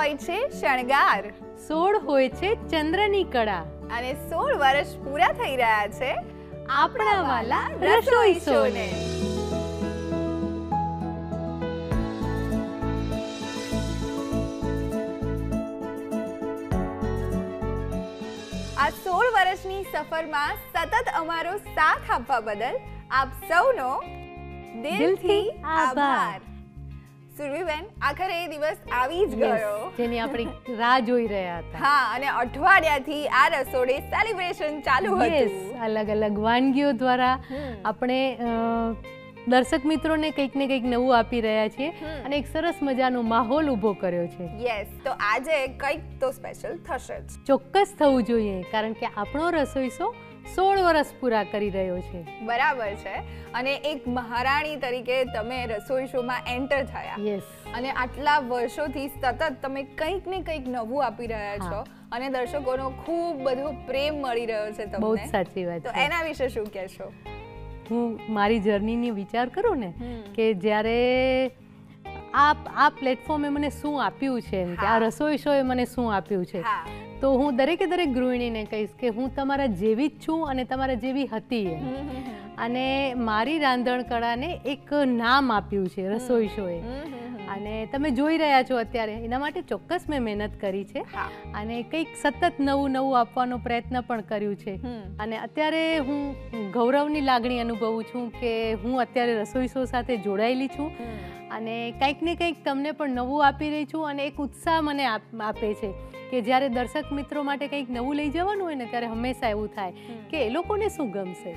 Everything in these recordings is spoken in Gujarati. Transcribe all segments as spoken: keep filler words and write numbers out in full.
હોય છે શણગાર, સોળ હોય છે ચંદ્રની કળા, અને સોળ વર્ષ પૂરા થઈ રહ્યા છે આપણા વાલા રસોઈ શોને. આ સોળ વર્ષની સફરમાં સતત અમારો સાથ આપવા બદલ આપ સૌનો દિલથી આભાર. સુરભીબેન, આખરે એ દિવસ આવી જ ગયો જેની આપણે રાહ જોઈ રહ્યા હતા. હા, અને અઠવાડિયાથી આ રસોડે સેલિબ્રેશન ચાલુ હતું. અલગ અલગ વાનગીઓ દ્વારા આપણે દર્શક મિત્રોને કંઈક ને કંઈક નવું આપી રહ્યા છીએ અને એક સરસ મજાનો માહોલ ઊભો કર્યો છે. યસ, તો આજે કંઈક તો સ્પેશિયલ થશે જ. ચોક્કસ થવું જોઈએ, કારણ કે આપણો રસોઈ શો સોળ વર્ષ પૂરા કરી રહ્યો છે. બરાબર છે. અને એક મહારાણી તરીકે તમે રસોઈ શોમાં એન્ટર થયા. યસ. અને આટલા વર્ષોથી સતત તમે કંઈક ને કંઈક નવું આપી રહ્યા છો અને દર્શકોનો ખૂબ બધો પ્રેમ મળી રહ્યો છે તમને. બહુ સાચી વાત છે. તો એના વિશે શું કહેશો? હું મારી જર્નીની વિચાર કરું ને કે જ્યારે આ આ પ્લેટફોર્મે મને શું આપ્યું છે, કે આ રસોઈ શોએ મને શું આપ્યું છે, તો હું દરેકે દરેક ગૃહિણીને કહીશ કે હું તમારા જેવી જ છું અને તમારા જેવી હતી. અને મારી રાંધણ કળાને એક નામ આપ્યું છે રસોઈ શોએ. અને તમે જોઈ રહ્યા છો અત્યારે, એના માટે ચોક્કસ મેં મહેનત કરી છે અને કંઈક સતત નવું નવું આપવાનો પ્રયત્ન પણ કર્યું છે. અને અત્યારે હું ગૌરવની લાગણી અનુભવું છું કે હું અત્યારે રસોઈ શો સાથે જોડાયેલી છું અને કંઈક ને કંઈક તમને પણ નવું આપી રહી છું. અને એક ઉત્સાહ મને આપે છે કે જ્યારે દર્શક મિત્રો માટે કંઈક નવું લઈ જવાનું હોય ને, ત્યારે હંમેશા એવું થાય કે એ લોકોને શું ગમશે,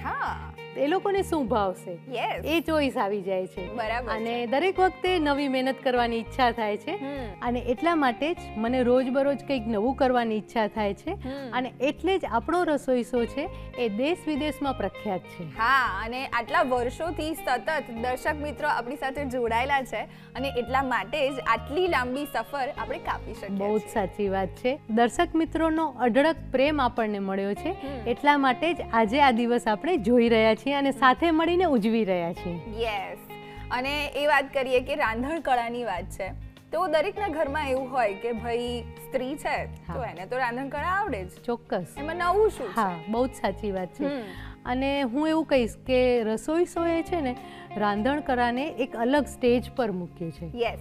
એ લોકોને શું ભાવશે, એ ચોઈસ આવી જાય છે. અને દરેક વખતે નવી મહેનત કરવાની ઈચ્છા થાય છે અને એટલા માટે જ મને રોજબરોજ કંઈક નવું કરવાની ઈચ્છા થાય છે. અને એટલે જ આપણો રસોઈ શો છે એ દેશ વિદેશમાં પ્રખ્યાત છે. હા, અને આટલા વર્ષોથી સતત દર્શક મિત્રો આપણી સાથે જોડાયેલા છે અને એટલા માટે જ આટલી લાંબી સફર આપણે કાપી શકીએ. બહુ જ સાચી વાત છે. દર્શક મિત્રોનો અઢળક પ્રેમ આપણને મળ્યો છે, એટલા માટે જ આજે આ દિવસ આપણે જોઈ રહ્યા છીએ અને સાથે મળીને ઉજવી રહ્યા છીએ. યસ. અને એ વાત કરીએ કે રાંધણ કળાની વાત છે, તો દરેકના ઘરમાં એવું હોય કે ભાઈ સ્ત્રી છે તો એને તો રાંધણ કળા આવડે જ. ચોક્કસ. એમાં નવું શું? હા, બહુ જ સાચી વાત છે. અને હું એવું કહીશ કે રસોઈ શોએ છે ને રાંધણ કળાને એક અલગ સ્ટેજ પર મૂક્યું છે. યસ.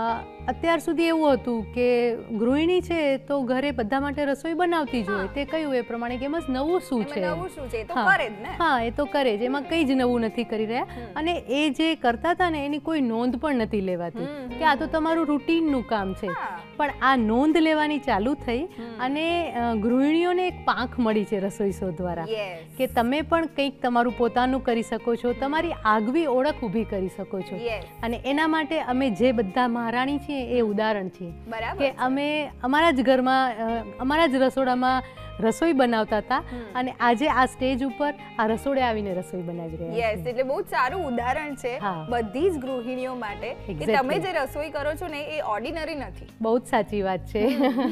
અત્યાર સુધી એવું હતું કે ગૃહિણી છે તો ઘરે બધા માટે રસોઈ બનાવતી જ હોય, તે કયું એ પ્રમાણે કે એમાં નવું શું છે, નવું શું છે, એ તો કરે જ ને. હા, એ તો કરે જ, એમાં કંઈ જ નવું નથી કરી રહ્યા. અને એ જે કરતા હતા ને એની કોઈ નોંધ પણ નથી લેવાતી કે આ તો તમારું રૂટીનનું કામ છે. પણ આ નોંધ લેવાની ચાલુ થઈ અને ગૃહિણીઓને એક પાંખ મળી છે રસોઈ શો દ્વારા કે તમે પણ કંઈક તમારું પોતાનું કરી શકો છો, તમારી આગવી ઓળખ ઊભી કરી શકો છો. અને એના માટે અમે જે બધા મહારાણી છીએ એ ઉદાહરણ છીએ કે અમે અમારા જ ઘરમાં અમારા જ રસોડામાં રસોઈ બનાવતા હતા અને આજે આ સ્ટેજ ઉપર આ રસોડે આવીને રસોઈ બનાવી રહ્યા. યસ, એટલે બહુ સારું ઉદાહરણ છે બધી જ ગૃહિણીઓ માટે કે તમે જે રસોઈ કરો છો ને એ ઓર્ડિનરી નથી. બહુ જ સાચી વાત છે.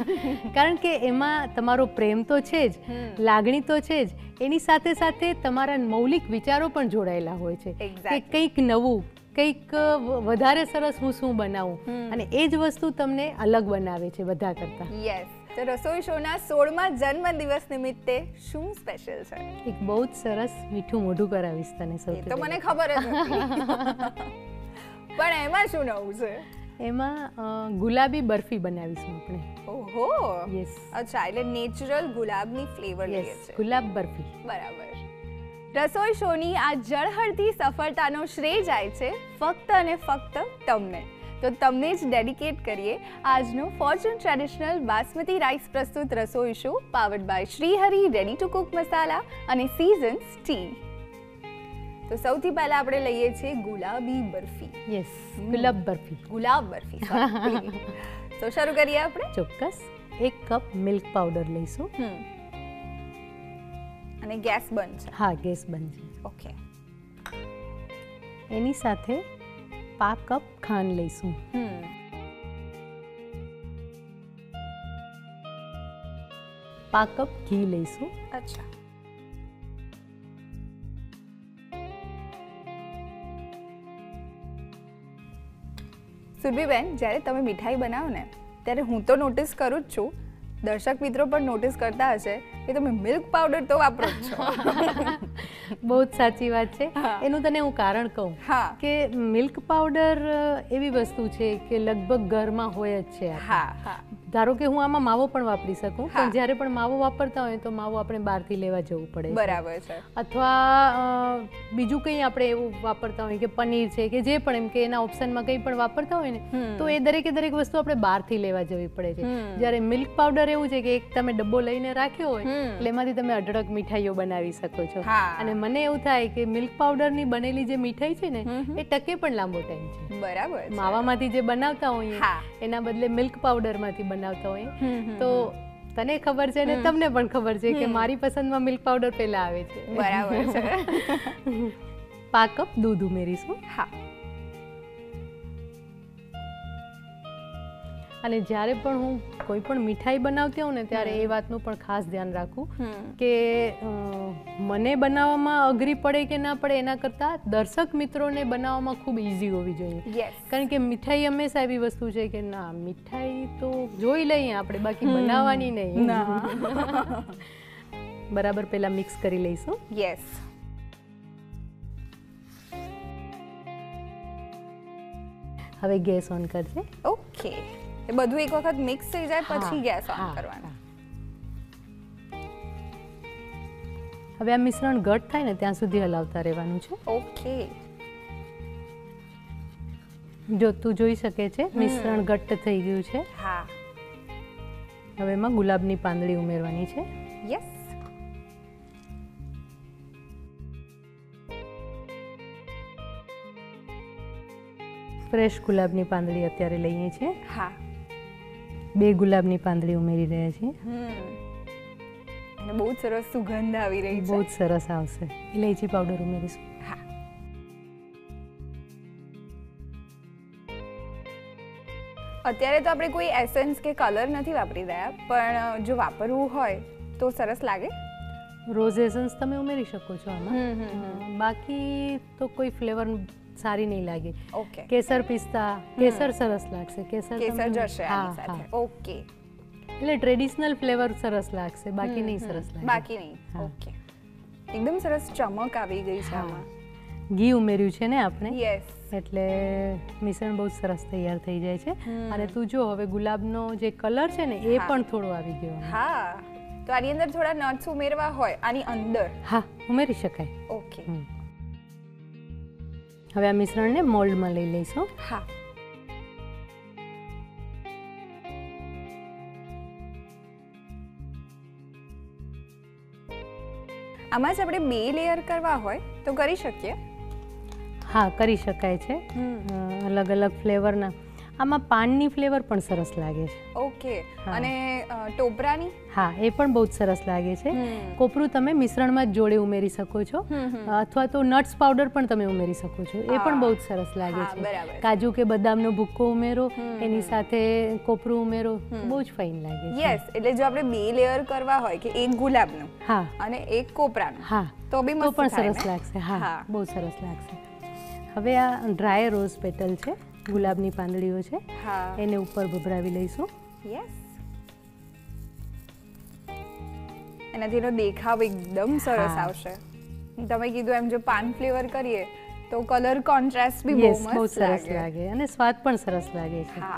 કારણ કે એમાં તમારો પ્રેમ તો છે જ, લાગણી તો છે જ, એની સાથે સાથે તમારા મૌલિક વિચારો પણ જોડાયેલા હોય છે કે કંઈક નવું, કંઈક વધારે સરસ હું શું બનાવું, અને એ જ વસ્તુ તમને અલગ બનાવે છે બધા કરતા. યસ. તો રસોઈ શોના સોળમા જન્મ દિવસ નિમિત્તે શું સ્પેશિયલ છે? એક બહુ જ સરસ મીઠું મોઢું કરાવીશ તને. સૌથી તો મને ખબર જ નથી. પણ એમાં શું નવું છે? એમાં ગુલાબી બરફી બનાવીશું આપણે. ઓહો. યસ. અચ્છા, એટલે નેચરલ ગુલાબની ફ્લેવર લઈએ છે. ગુલાબ બરફી. બરાબર. રસોઈ શોની આ ઝળહળતી સફળતાનો શ્રેય જાય છે ફક્ત અને ફક્ત તમને. તો તમને જ ડેડિકેટ કરીએ આજનો ફોર્ચ્યુન ટ્રેડિશનલ બાસમતી રાઈસ પ્રસ્તુત રસોઈ show powered by Shreehari ready to cook masala અને સીઝન્સ ટી. તો સૌથી પહેલા આપણે લઈએ છીએ ગુલાબી બરફી. યસ, ગુલાબ બરફી. ગુલાબ બરફી. તો શરૂ કરીએ આપણે. ચોક્કસ. એક કપ મિલ્ક પાવડર લઈશું. અને ગેસ બંધ છે? હા, ગેસ બંધ છે. ઓકે. એની સાથે પા કપ ખાંડ લઈશું. પા કપ ઘી લઈશું. અચ્છા. સુરભીબેન, જ્યારે તમે મીઠાઈ બનાવો ને ત્યારે હું તો નોટિસ કરું જ છું, દર્શક મિત્રો પણ નોટિસ કરતા હશે કે તમે મિલ્ક પાવડર તો વાપરો જ છો. બહુ જ સાચી વાત છે. એનું તને હું કારણ કહું કે મિલ્ક પાવડર એવી વસ્તુ છે કે લગભગ ઘરમાં હોય જ છે. હા હા ધારો કે હું આમાં માવો પણ વાપરી શકું, પણ જ્યારે પણ માવો વાપરતા હોય તો માવો આપણે બહારથી લેવા જવું પડે. બરાબર છે. અથવા બીજું કંઈ આપણે એવું વાપરતા હોય કે પનીર છે કે જે પણ એમ કે એના ઓપ્શનમાં કંઈ પણ વાપરતા હોય ને તો એ દરેકે દરેક વસ્તુ આપણે બહારથી લેવા જવી પડે છે. જ્યારે મિલ્ક પાવડર એવું છે કે એક તમે ડબ્બો લઈને રાખ્યો હોય એટલે એમાંથી તમે અઢળક મીઠાઈઓ બનાવી શકો છો. અને મને એવું થાય કે મિલ્ક પાવડરની બનેલી જે મીઠાઈ છે ને એ ટકે પણ લાંબો ટાઈમ છે. બરાબર. માવામાંથી જે બનાવતા હોઈએ એના બદલે મિલ્ક પાવડરમાંથી બનાવતા હોઈએ તો તને ખબર છે ને તમને પણ ખબર છે કે મારી પસંદમાં મિલ્ક પાવડર પહેલા આવે છે. બરાબર છે. પાંચ કપ દૂધ ઉમેરીશું. હા. અને જ્યારે પણ હું કોઈ પણ મીઠાઈ બનાવતી હોઉં ને ત્યારે એ વાતનું પણ ખાસ ધ્યાન રાખું કે મને બનાવવામાં અઘરી પડે કે ના પડે એના કરતાં દર્શક મિત્રોને બનાવવામાં ખૂબ ઇઝી હોવી જોઈએ. કારણ કે મીઠાઈ હંમેશા એવી વસ્તુ છે કે ના મીઠાઈ તો જોઈ લઈએ આપણે, બાકી બનાવવાની નહીં. બરાબર પહેલા મિક્સ કરી લઈશું. યસ. હવે ગેસ ઓન કરજે. ઓકે. એ બધું એક વખત મિક્સ થઈ જાય પછી ગેસ ઓન કરવાનો. હવે આ મિશ્રણ ઘટ થાય ને ત્યાં સુધી હલાવતા રહેવાનું છે. ઓકે. જો તું જોઈ શકે છે મિશ્રણ ઘટ્ટ થઈ ગયું છે. હા. હવે એમાં ગુલાબની પાંદડી ઉમેરવાની છે. યસ. ફ્રેશ ગુલાબની પાંદડી અત્યારે લઈએ છીએ. હા. બે ગુલાબની પાંદડી ઉમેરી રહ્યા છીએ. અને બહુ જ સરસ સુગંધ આવી રહી છે. બહુ જ સરસ આવશે. ઇલાયચી પાવડર ઉમેરીશું. હા. અત્યારે તો આપણે કોઈ એસેન્સ કે કલર નથી વાપરી રહ્યા, પણ જો વાપરવું હોય તો સરસ લાગે. રોઝ એસેન્સ તમે ઉમેરી શકો છો આમાં. બાકી તો કોઈ ફ્લેવર સારી નહીં લાગે. ઓકે. કેસર પિસ્તા, કેસર સરસ લાગશે. કેસર કેસર જશે આની સાથે. ઓકે. એટલે ટ્રેડિશનલ ફ્લેવર સરસ લાગશે, બાકી નહીં સરસ લાગે. બાકી નહીં. ઓકે. એકદમ સરસ ચમક આવી ગઈ છે આમાં. ઘી ઉમેર્યું છે ને આપણે. યસ. એટલે મિશ્રણ બહુ સરસ તૈયાર થઈ જાય છે. અને તું જો હવે ગુલાબનો જે કલર છે ને એ પણ થોડો આવી ગયો. હા. તો આની અંદર થોડા નટ્સ ઉમેરવા હોય આની અંદર. હા, ઉમેરી શકાય. ઓકે. હવે આ મિશ્રણને મોલ્ડમાં લઈ લઈશું. હા. આમાં જ આપણે બે લેયર કરવા હોય તો કરી શકીએ. હા, કરી શકાય છે. અલગ અલગ ફ્લેવરના. આમાં પાનની ફ્લેવર પણ સરસ લાગે છે. ઓકે. અને ટોપરાની? હા, એ પણ બહુ જ સરસ લાગે છે. કોપરું તમે મિશ્રણમાં જ જોડે ઉમેરી શકો છો, અથવા તો નટ્સ પાવડર પણ તમે ઉમેરી શકો છો. એ પણ બહુ જ સરસ લાગે છે. કાજુ કે બદામનો ભૂક્કો ઉમેરો, એની સાથે કોપરું ઉમેરો, બહુ જ ફાઇન લાગે છે. યસ. એટલે જો આપણે બે લેયર કરવા હોય કે એક ગુલાબનું હા અને એક કોપરાનું, હા, તો બી મસ્ત પણ સરસ લાગશે. હા, બહુ સરસ લાગશે. હવે આ ડ્રાય રોઝ પેટલ છે, ગુલાબની પાંદડીઓ છે, એને ઉપર ભભરાવી લઈશું. યસ. એનાથી એનો દેખાવ એકદમ સરસ આવશે. તમે કીધું એમ જો પાન ફ્લેવર કરીએ તો કલર કોન્ટ્રાસ્ટ બી બહુ મસ્ત સરસ લાગે અને સ્વાદ પણ સરસ લાગે છે. હા.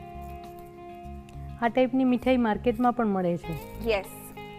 આ ટાઈપની મીઠાઈ માર્કેટમાં પણ મળે છે. યસ.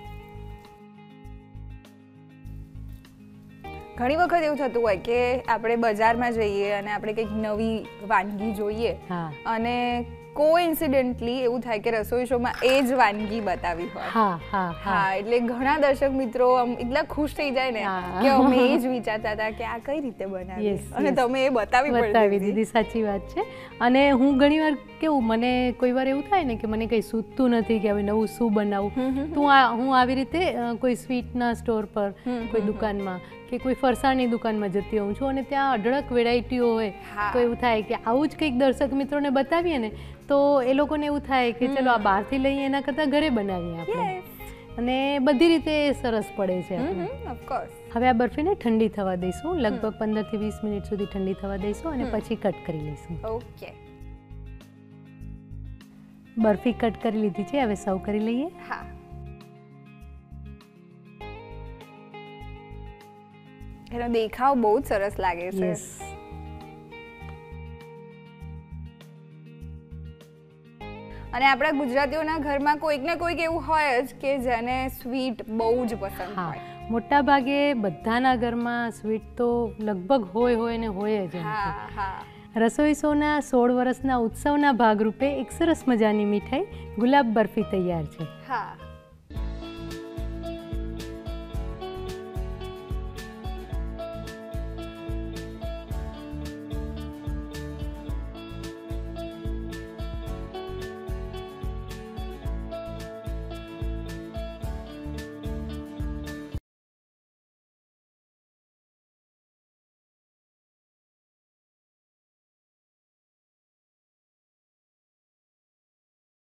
ઘણી વખત એવું થતું હોય કે આપણે બજારમાં જઈએ અને આપણે કંઈક નવી વાનગી જોઈએ અને કોઇન્સિડન્ટલી એવું થાય કે રસોઈ શોમાં એ જ વાનગી બતાવી હોય. હા હા હા. એટલે ઘણા દર્શક મિત્રો આમ એટલા ખુશ થઈ જાય ને કે અમે એ જ વિચારતા હતા કે આ કઈ રીતે બનાવી અને તમે એ બતાવી બતાવી દીધી. સાચી વાત છે. અને હું ઘણીવાર કેવું મને કોઈ વાર એવું થાય ને કે મને કંઈ સૂઝતું નથી કે હવે નવું શું બનાવું, તો હું આવી રીતે કોઈ સ્વીટના સ્ટોર પર, કોઈ દુકાનમાં કે કોઈ ફરસાણની દુકાનમાં જતી હોઉં છું અને ત્યાં અઢળક વેરાયટીઓ હોય તો એવું થાય કે આવું જ કંઈક દર્શક મિત્રોને બતાવીએ ને તો એ લોકોને એવું થાય કે ચલો આ બહારથી લઈએ એના કરતાં ઘરે બનાવીએ આપણે, અને બધી રીતે સરસ પડે છે. હવે આ બરફીને ઠંડી થવા દઈશું, લગભગ પંદર થી વીસ મિનિટ સુધી ઠંડી થવા દઈશું અને પછી કટ કરી લઈશું. ઓકે. બરફી કટ કરી લીધી છે, હવે સર્વ કરી લઈએ. હા, એનો દેખાવ બહુ જ સરસ લાગે છે. યસ. અને આપણા ગુજરાતીઓના ઘરમાં કોઈક ને કોઈક એવું હોય જ કે જેને સ્વીટ બહુ જ પસંદ હા, હોય. મોટા ભાગે બધાના ઘરમાં સ્વીટ તો લગભગ હોય હોય ને હોય જ. હા હા. રસોઈ શોના સોળ વર્ષના ઉત્સવના ભાગરૂપે એક સરસ મજાની મીઠાઈ ગુલાબ બરફી તૈયાર છે. હા